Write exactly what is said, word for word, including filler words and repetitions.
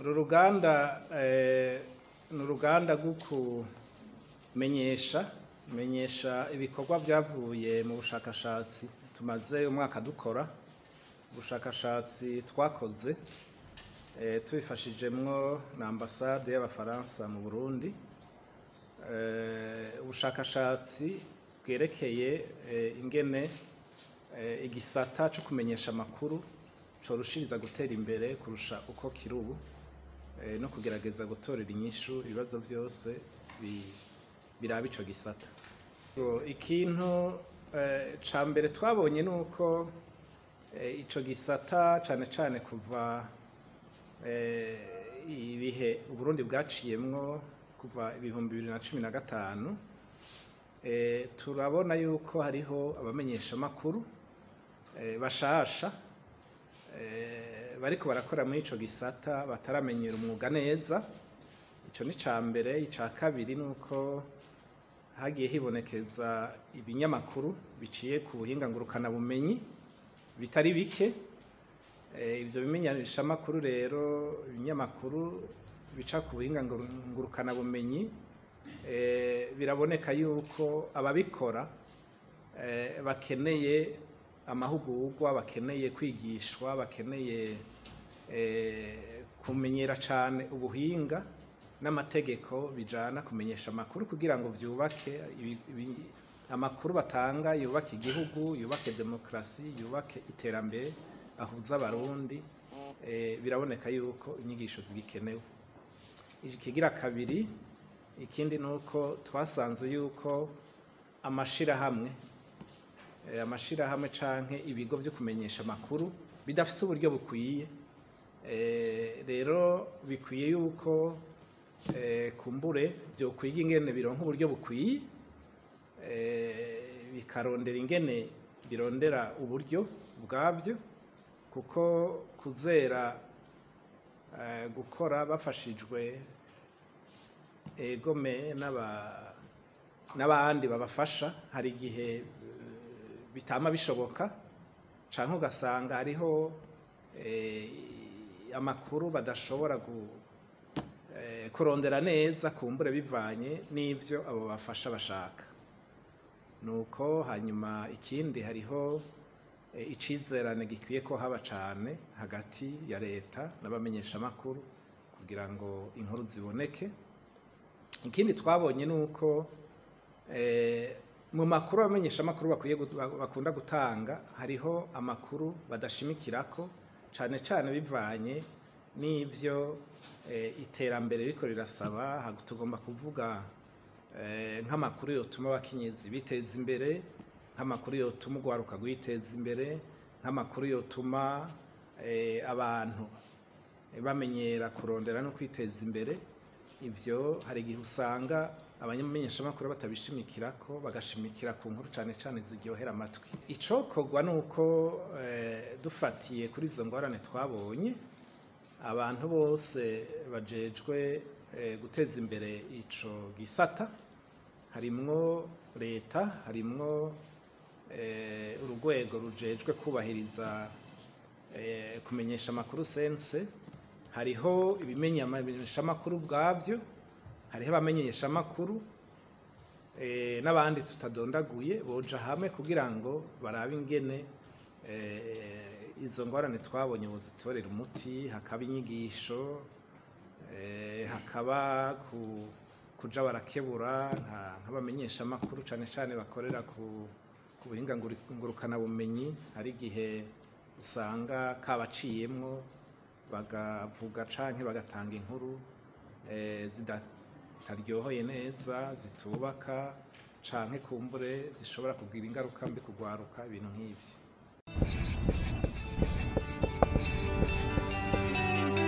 Uru ruganda ni uruganda rwo kumenyesha menyesha ibikorwa byavuye mu bushakashatsi tumaze umwaka dukora. Ubushakashatsi twakoze tubifashijemwo na ambasade y'Abafaransa mu Burundi. Ubushakashatsi bwerekeye ingene igisata cyo kumenyesha amakuru corushiriza gutera imbere kurusha uko kiri ubu, no kugerageza gutorera inyishu ibibazo byose biraba ico gisata. Ikintu ca mbere twabonye nuko ico gisata cane cane kuva ibihe Uburundi bwaciyemwo kuva ibihumbi bibiri na cumi na gatanu, turabona yuko hariho abamenyesha makuru bashasha bariko barakora muri ico gisata bataramenyera umwuga neza. Ico ni ca mbere. Ica kabiri nuko hagiye hibonekeza ibinyamakuru biciye ku buhinga ngurukana bumenyi bitari bike. Ivyo bimenyesha makuru rero, ibinyamakuru bica ku buhinga ngurukana bumenyi, biraboneka yuko ababikora bakeneye amahugurwa, bakeneye kwigishwa, bakeneye kumenyera cane ubuhinga n'amategeko bijana kumenyesha amakuru kugira ngo vyubake amakuru batanga, yubake igihugu, yubake demokrasi, yubake iterambere, ahuza abarundi. Biraboneka yuko inyigisho zigikenewe. Ikigira kabiri, ikindi nuko twasanze yuko amashirahamwe amashirahamwe canke ibigo vyo kumenyesha amakuru bidafise uburyo bukwiye. Rero bikwiye yuko kumbure vyo kwiga ingene bironka uburyo bukwiye, bikarondera ingene birondera uburyo bwavyo, kuko kuzera gukora bafashijwe egome n'abandi babafasha, hari igihe bitama bishoboka, canke ugasanga hariho amakuru badashobora kurondera neza kumbure bivanye n'ivyo abo bafasha bashaka. Nuko hanyuma ikindi, hariho icizerane gikwiye ko haba cane hagati ya leta n'abamenyesha amakuru kugira ngo inkuru ziboneke. Ikindi twabonye nuko mu makuru abamenyesha amakuru bakwiye bakunda gutanga, hariho amakuru badashimikirako cane cane bivanye n'ivyo iterambere riko rirasaba. Tugomba kuvuga nk'amakuru yotuma abakenyezi biteza imbere, nk'amakuru yotuma urwaruka rwiteza imbere, nk'amakuru yotuma abantu bamenyera kurondera no kwiteza imbere. Ivyo hari igihe usanga abamenyesha amakuru batabishimikirako, bagashimikira ku nkuru cane cane ziryohera amatwi. Icokorwa nuko dufatiye kuri izo ngorane twabonye, abantu bose bajejwe guteza imbere ico gisata, harimwo leta, harimwo urugwego rujejwe kubahiriza kumenyesha amakuru sense, hariho ibimenyesha amakuru bwavyo, hariho abamenyesha amakuru n'abandi tutadondaguye, boja hamwe kugira ngo barabe ingene izo ngorane twabonye bozitorera umuti. Hakaba inyigisho, hakaba kuja barakebura nk'abamenyesha amakuru cane cane bakorera ku buhinga ngurukana bumenyi. Hari igihe usanga kabaciyemwo bagavuga canke bagatanga inkuru zitaryohoye neza, zitubaka, canke kumbure zishobora kugira ingaruka mbi kugwaruka, ibintu nk'ivyo.